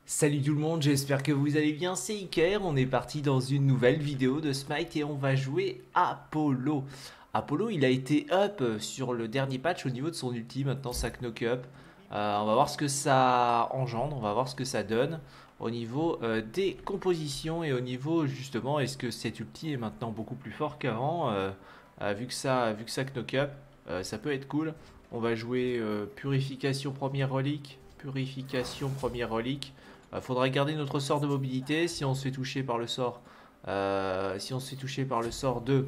Salut tout le monde, j'espère que vous allez bien, c'est Iker, on est parti dans une nouvelle vidéo de Smite et on va jouer Apollo. Apollo il a été up sur le dernier patch au niveau de son ulti, maintenant ça knock up. On va voir ce que ça engendre, on va voir ce que ça donne au niveau des compositions et au niveau justement est-ce que cet ulti est maintenant beaucoup plus fort qu'avant vu que ça knock up, ça peut être cool. On va jouer purification première relique, purification première relique. Faudra garder notre sort de mobilité. Si on se fait toucher par le sort, si on se fait toucher par le sort de,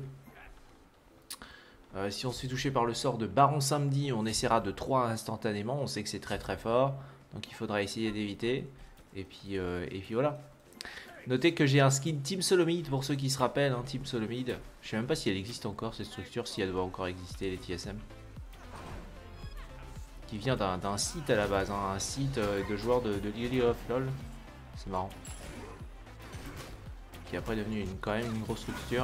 si on se fait toucher par le sort de Baron Samedi, on essaiera de 3 instantanément. On sait que c'est très très fort, donc il faudra essayer d'éviter. Et puis voilà. Notez que j'ai un skin Team Solomid pour ceux qui se rappellent. Hein, Team Solomid. Je sais même pas si elle existe encore cette structure, si elle doit encore exister les TSM. Qui vient d'un site à la base, hein, un site de joueurs de League of LOL. C'est marrant. Qui est après devenu quand même une grosse structure.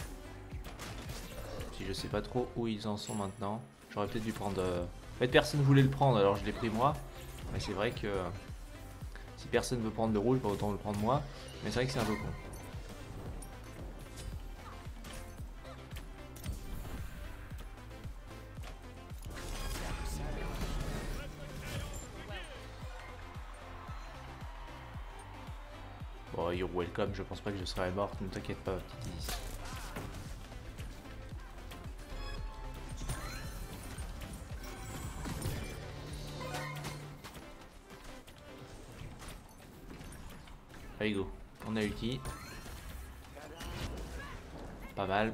Si je sais pas trop où ils en sont maintenant. J'aurais peut-être dû prendre... En fait personne voulait le prendre alors je l'ai pris moi. Mais c'est vrai que si personne veut prendre le rôle, pas autant le prendre moi. Mais c'est vrai que c'est un peu con. Bon, you're welcome, je pense pas que je serai morte, ne t'inquiète pas, petite Isis. Allez go, on a ulti. Pas mal.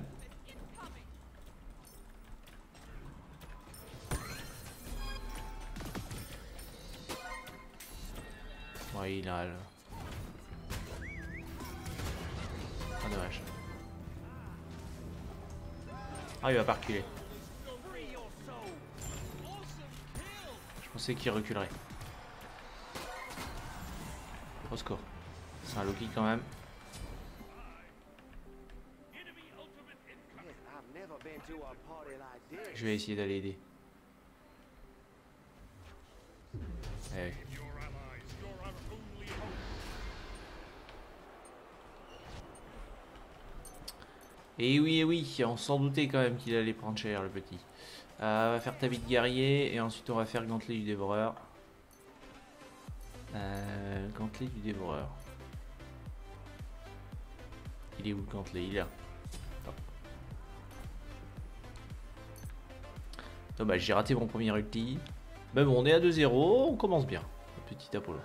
Ouais, il a... Ah, dommage. Ah, il va pas reculer. Je pensais qu'il reculerait. Au score. C'est un Loki quand même. Je vais essayer d'aller aider. Eh oui. Et oui, on s'en doutait quand même qu'il allait prendre cher le petit. On va faire ta vie de guerrier et ensuite on va faire gantelet du dévoreur. Gantelet du dévoreur. Il est où le gantelet? Il est là. Dommage, j'ai raté mon premier ulti. Mais bon, on est à 2-0, on commence bien. Petit Apollo.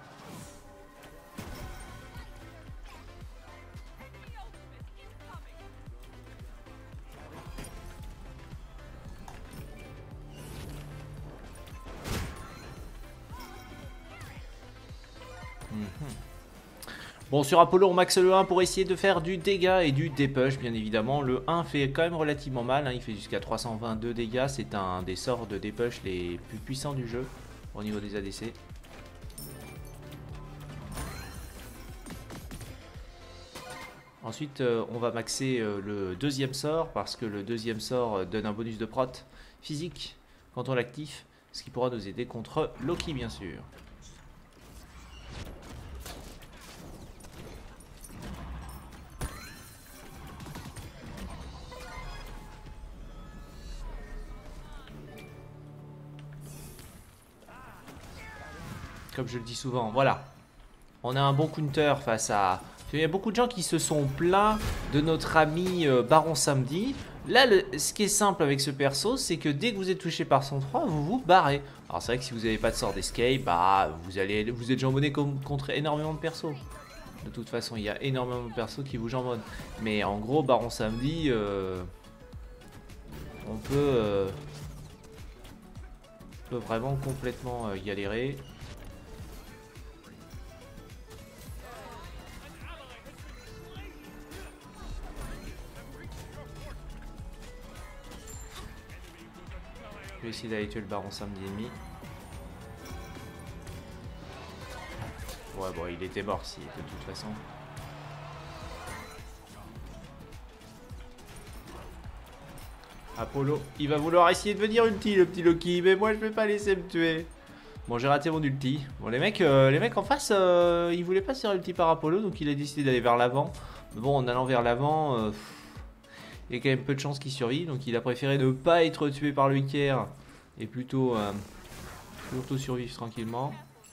Bon, sur Apollo, on maxe le 1 pour essayer de faire du dégât et du dépush, bien évidemment. Le 1 fait quand même relativement mal, hein, il fait jusqu'à 322 dégâts. C'est un des sorts de dépush les plus puissants du jeu au niveau des ADC. Ensuite, on va maxer le deuxième sort parce que le deuxième sort donne un bonus de prot physique quand on l'active, ce qui pourra nous aider contre Loki, bien sûr. Comme je le dis souvent, voilà. On a un bon counter face à... Il y a beaucoup de gens qui se sont plaints de notre ami Baron Samedi. Là, ce qui est simple avec ce perso, c'est que dès que vous êtes touché par son 3, vous vous barrez. Alors c'est vrai que si vous n'avez pas de sort d'escape, bah, vous êtes jambonné contre énormément de persos. De toute façon, il y a énormément de persos qui vous jambonnent. Mais en gros, Baron Samedi, on peut vraiment complètement galérer. Je vais essayer d'aller tuer le baron samedi et demi. Ouais, bon, il était mort si, de toute façon. Apollo, il va vouloir essayer de venir ulti, le petit Loki, mais moi je vais pas laisser me tuer. Bon, j'ai raté mon ulti. Bon, les mecs en face, ils voulaient pas se faire ulti par Apollo, donc il a décidé d'aller vers l'avant. Bon, en allant vers l'avant, il y a quand même peu de chances qu'il survive, donc il a préféré ne pas être tué par le Iker et plutôt survivre tranquillement.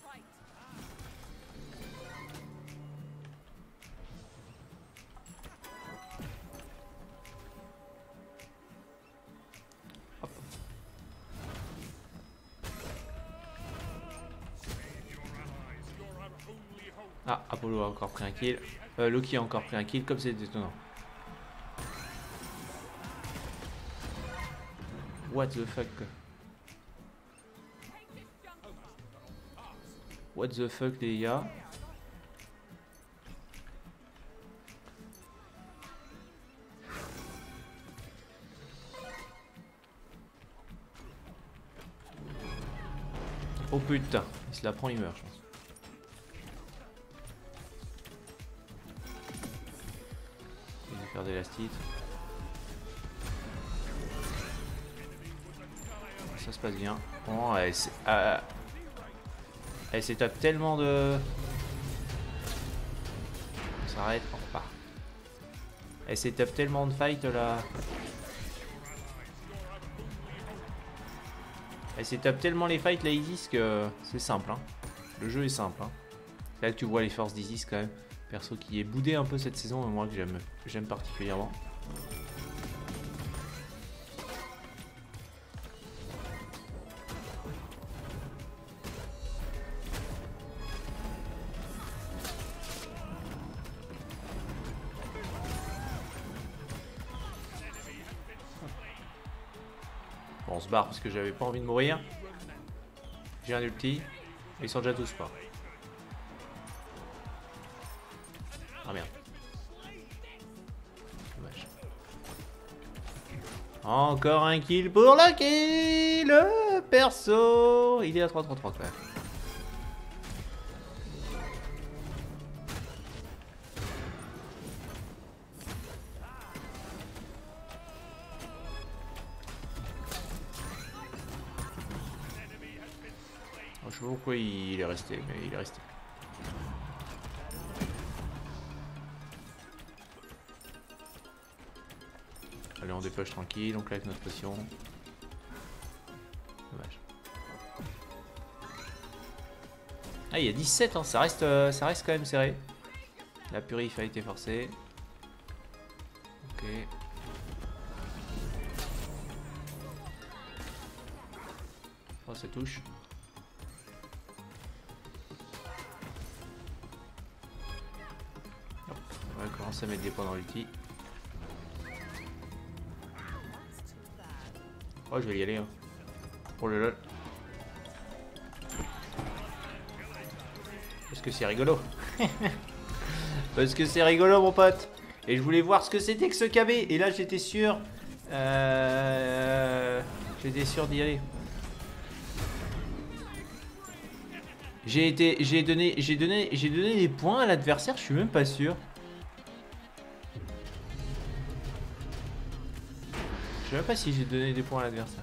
Ah, Apollo a encore pris un kill. Loki a encore pris un kill, comme c'est étonnant. What the fuck? What the fuck, les gars? Oh putain, il se la prend, il meurt, je pense. Il va faire des lastite. Ça se passe bien. Bon, elle s'étape tellement de... On s'arrête, on repart. Elle s'étape tellement de fight là. Elle s'étape tellement les fights la Isis que c'est simple. Hein. Le jeu est simple. Hein. Là tu vois les forces d'Isis quand même. Perso qui est boudé un peu cette saison, mais moi que j'aime particulièrement. Bon, on se barre parce que j'avais pas envie de mourir. J'ai un ulti. Ils sont déjà tous morts. Ah merde. Dommage. Encore un kill pour Lucky. Le perso. Il est à 3-3-3 quand même. Je sais pas pourquoi il est resté, mais il est resté. Allez, on dépêche tranquille, on claque notre potion. Dommage. Ah, il y a 17, hein, ça reste quand même serré. La purif a été forcée. Ok. Oh, ça touche. On va commencer à mettre des points dans l'ulti. Oh, je vais y aller. Hein. Oh le lol. Parce que c'est rigolo. Parce que c'est rigolo, mon pote. Et je voulais voir ce que c'était que ce KB. Et là, j'étais sûr. J'étais sûr d'y aller. J'ai donné des points à l'adversaire. Je suis même pas sûr. Je sais même pas si j'ai donné des points à l'adversaire.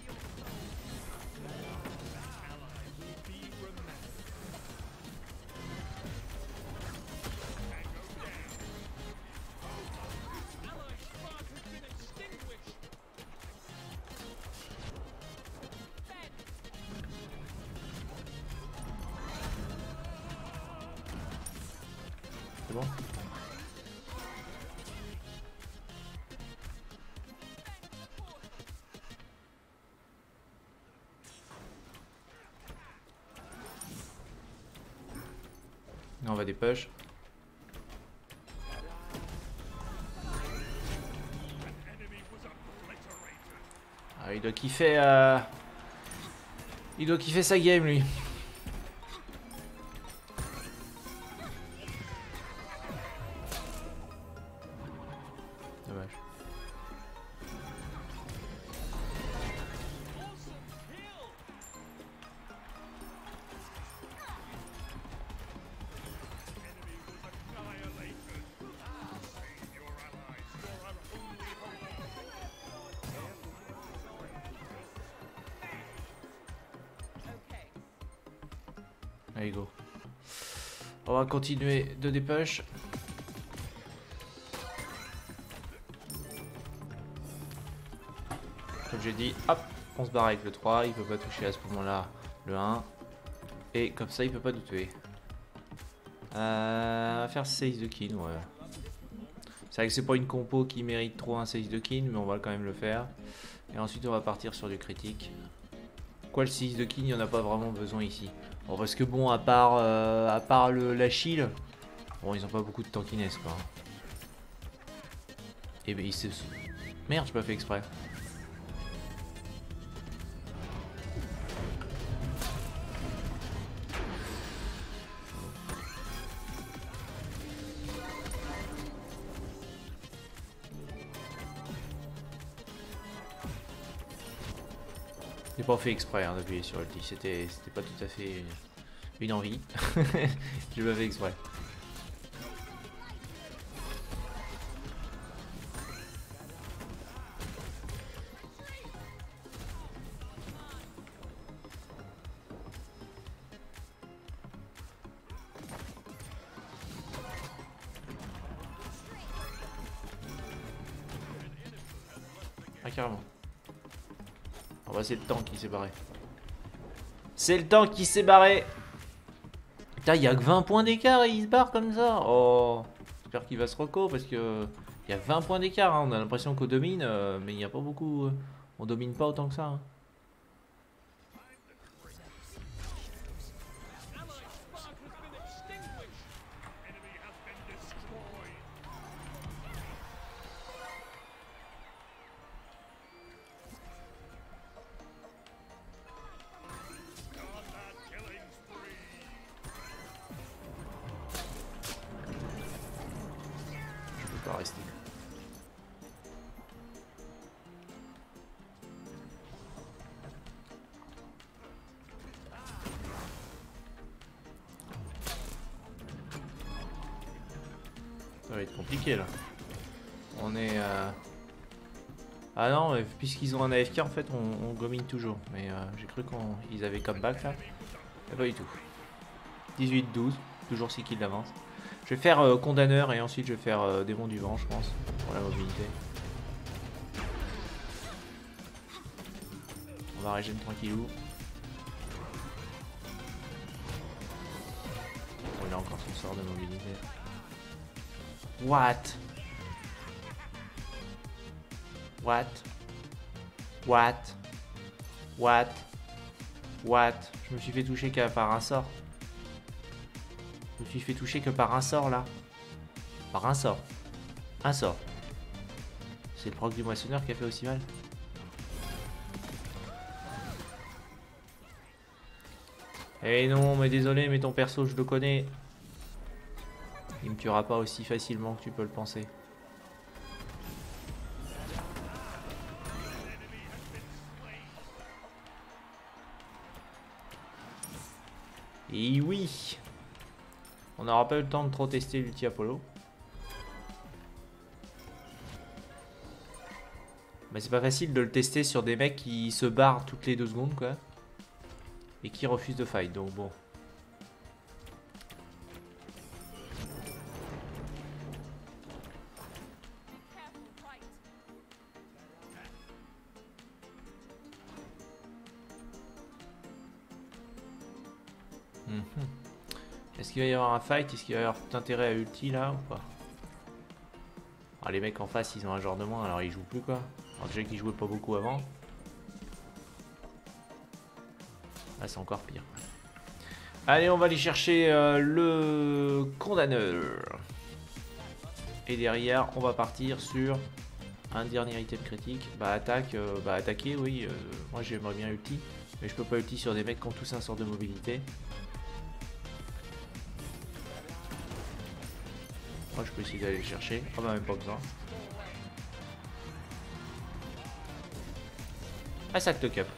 C'est bon? On va des push. Ah, il doit kiffer sa game lui. Dommage. Allez, go. On va continuer de dépush. Comme j'ai dit, hop, on se barre avec le 3. Il peut pas toucher à ce moment-là le 1. Et comme ça, il peut pas nous tuer. On va faire 6 de kin, ouais. C'est vrai que c'est pas une compo qui mérite trop un 6 de kin, mais on va quand même le faire. Et ensuite, on va partir sur du critique. Quoi, le 6 de kin, il n'y en a pas vraiment besoin ici. Bon, parce que bon, à part la shield, bon, ils ont pas beaucoup de tankiness, quoi. Et ben, merde, j'ai pas fait exprès. J'ai pas fait exprès hein, d'appuyer sur ulti, c'était pas tout à fait une envie. J'ai pas fait exprès. Ah carrément. Oh bah c'est le tank qui s'est barré. C'est le tank qui s'est barré. Putain, il y a que 20 points d'écart et il se barre comme ça. Oh, j'espère qu'il va se reco parce que il y a 20 points d'écart. Hein. On a l'impression qu'on domine, mais il n'y a pas beaucoup. On domine pas autant que ça. Hein. Pas rester. Ça va être compliqué là. On est ah non, puisqu'ils ont un AFK en fait on gomine toujours. Mais j'ai cru qu'ils avaient comeback là. Et pas du tout. 18-12, toujours 6 kills d'avance. Je vais faire condamneur et ensuite je vais faire démon du vent je pense, pour la mobilité. On va régénérer tranquillou. Oh, il a encore son sort de mobilité. What? What? What? What? What? Je me suis fait toucher qu'à par un sort. Je me suis fait toucher que par un sort là. Par un sort. Un sort. C'est le proc du moissonneur qui a fait aussi mal. Eh non, mais désolé, mais ton perso, je le connais. Il me tuera pas aussi facilement que tu peux le penser. Et oui! On n'aura pas eu le temps de trop tester l'ulti Apollo. Mais c'est pas facile de le tester sur des mecs qui se barrent toutes les 2 secondes quoi. Et qui refusent de fight, donc bon. Est-ce qu'il va y avoir un fight? Est-ce qu'il va y avoir tout intérêt à ulti là ou pas? Alors, les mecs en face ils ont un genre de moins alors ils jouent plus quoi. Alors déjà qu'ils jouaient pas beaucoup avant. Là c'est encore pire. Allez on va aller chercher le condamneur. Et derrière on va partir sur un dernier item critique. Bah attaque, bah attaquer oui. Moi j'aimerais bien ulti. Mais je peux pas ulti sur des mecs qui ont tous un sort de mobilité. Moi je peux essayer d'aller le chercher. Oh bah même pas besoin. Ah sac de cap.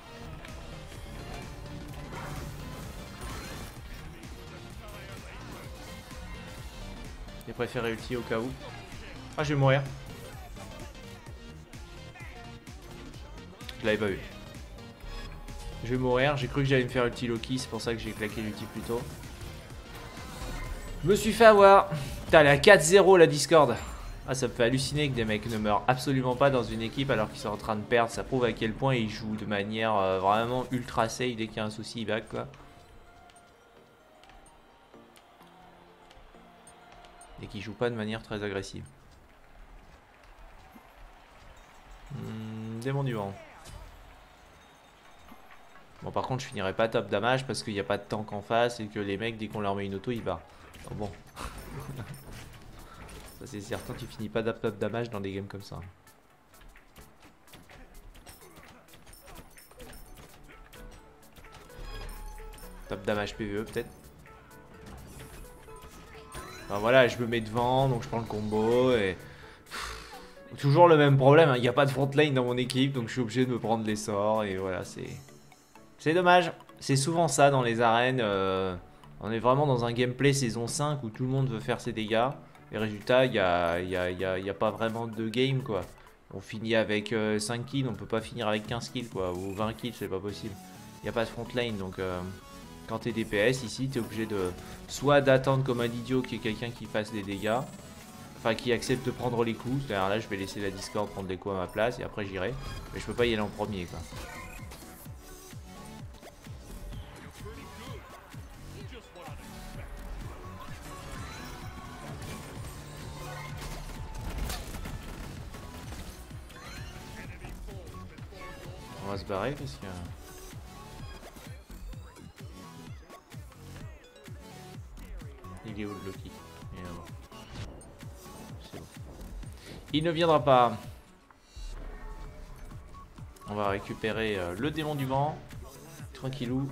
J'ai préféré ulti au cas où. Ah je vais mourir. Je l'avais pas vu. Je vais mourir, j'ai cru que j'allais me faire ulti Loki, c'est pour ça que j'ai claqué l'ulti plus tôt. Je me suis fait avoir. Putain, elle est à 4-0 la Discord. Ah, ça me fait halluciner que des mecs ne meurent absolument pas dans une équipe alors qu'ils sont en train de perdre. Ça prouve à quel point ils jouent de manière vraiment ultra safe. Dès qu'il y a un souci, ils back quoi. Et qu'ils jouent pas de manière très agressive. Démon du vent. Bon, par contre, je finirai pas top damage parce qu'il n'y a pas de tank en face et que les mecs, dès qu'on leur met une auto, ils barrent. Oh, bon. Ça, c'est certain, tu finis pas top damage dans des games comme ça. Top damage PVE, peut-être. Enfin, voilà, je me mets devant, donc je prends le combo et. Toujours le même problème, il n'y a pas de front lane dans mon équipe, donc je suis obligé de me prendre les sorts et voilà, c'est dommage. C'est souvent ça dans les arènes. On est vraiment dans un gameplay saison 5 où tout le monde veut faire ses dégâts. Et résultat, il n'y a pas vraiment de game quoi. On finit avec 5 kills, on peut pas finir avec 15 kills quoi. Ou 20 kills, c'est pas possible. Il n'y a pas de front lane, donc quand t'es DPS ici, t'es obligé de soit d'attendre comme un idiot qu'il y ait quelqu'un qui fasse des dégâts. Enfin, qui accepte de prendre les coups. C'est-à-dire là, je vais laisser la Discord prendre les coups à ma place et après j'irai. Mais je peux pas y aller en premier quoi. On va se barrer parce que... Il est où le Loki? Il est là-bas. C'est bon. Il ne viendra pas. On va récupérer le démon du vent. Tranquillou.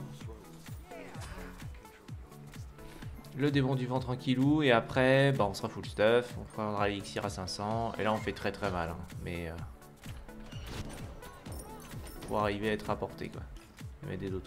Le démon du vent tranquillou. Et après, bah, on sera full stuff. On prendra l'élixir à 500. Et là, on fait très très mal. Hein. Mais... pour arriver à être apporté quoi. Et mettre des autos.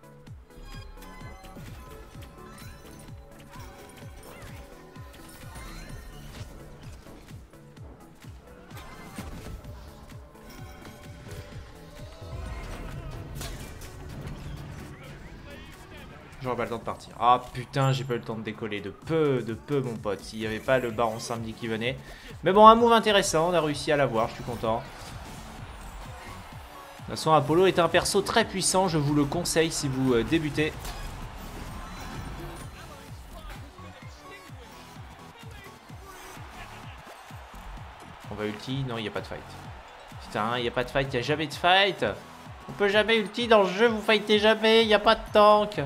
J'aurais pas le temps de partir. Ah putain, j'ai pas eu le temps de décoller. De peu mon pote. S'il n'y avait pas le baron samedi qui venait. Mais bon, un move intéressant. On a réussi à l'avoir. Je suis content. De toute façon, Apollo est un perso très puissant. Je vous le conseille si vous débutez. On va ulti. Non, il n'y a pas de fight. Putain, il n'y a pas de fight. Il n'y a jamais de fight. On peut jamais ulti dans le jeu. Vous fightez jamais. Il n'y a pas de tank.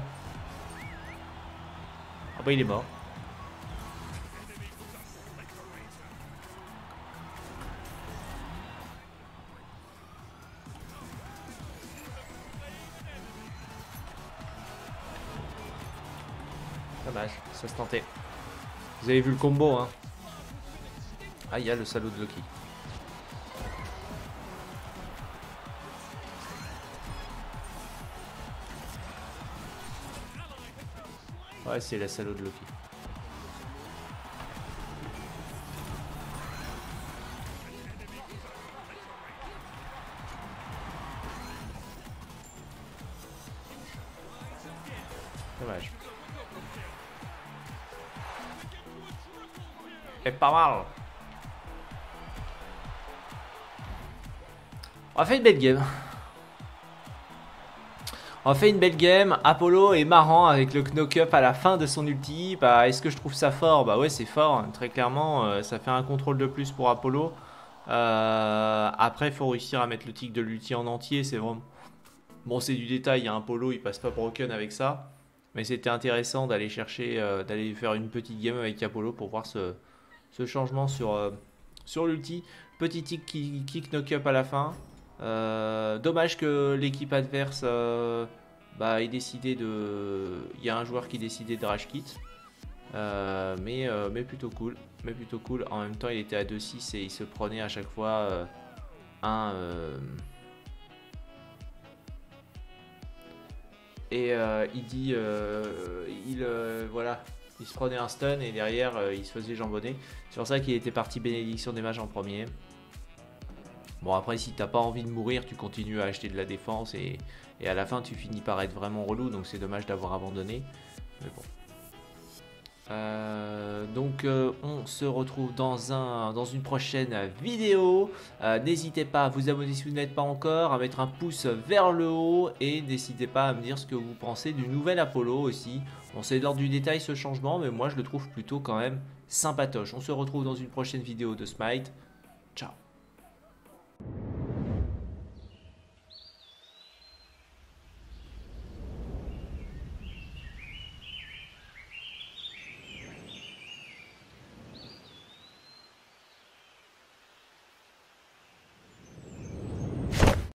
Ah bah il est mort. Dommage, ça se tentait. Vous avez vu le combo hein. Ah il y a le salaud de Loki. Ouais c'est la salaud de Loki. Dommage. C'est pas mal. On a fait une belle game. On a fait une belle game. Apollo est marrant avec le knock-up à la fin de son ulti. Bah, est-ce que je trouve ça fort? Bah ouais, c'est fort. Hein. Très clairement, ça fait un contrôle de plus pour Apollo. Après, il faut réussir à mettre le tic de l'ulti en entier. C'est vraiment... Bon, c'est du détail. Il y a un Apollo, il passe pas broken avec ça. Mais c'était intéressant d'aller chercher, d'aller faire une petite game avec Apollo pour voir ce changement sur l'ulti. Petit tic qui knock-up à la fin. Dommage que l'équipe adverse ait décidé de... Il y a un joueur qui décidait de rage kit. Mais plutôt cool. Mais plutôt cool. En même temps, il était à 2-6 et il se prenait à chaque fois il dit... voilà. Il se prenait un stun et derrière il se faisait jambonner. C'est pour ça qu'il était parti bénédiction des mages en premier. Bon après si t'as pas envie de mourir tu continues à acheter de la défense et à la fin tu finis par être vraiment relou donc c'est dommage d'avoir abandonné. Mais bon. On se retrouve dans une prochaine vidéo. N'hésitez pas à vous abonner si vous n'êtes pas encore, à mettre un pouce vers le haut et n'hésitez pas à me dire ce que vous pensez du nouvel Apollo aussi. On sait l'ordre du détail ce changement, mais moi je le trouve plutôt quand même sympatoche. On se retrouve dans une prochaine vidéo de Smite. Ciao.